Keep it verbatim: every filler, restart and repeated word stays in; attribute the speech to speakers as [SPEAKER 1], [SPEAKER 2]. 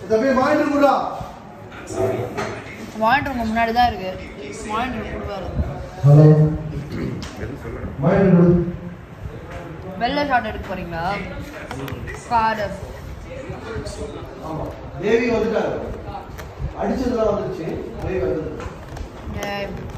[SPEAKER 1] தம்பி monitor குடுடா.
[SPEAKER 2] Monitor உங்க முன்னாடி தான் இருக்கு. மானிட்டர் குடுவாரு.
[SPEAKER 1] ஹலோ. மானிட்டர் குடு.
[SPEAKER 2] வெள்ள ஷாட் எடுக்க போறீங்களா? கார்டு.
[SPEAKER 1] ஆமா. தேவி வந்துட்டாங்க. அடிச்சதுல வந்துருச்சு. தேவி வந்துருச்சு.
[SPEAKER 2] ஏய்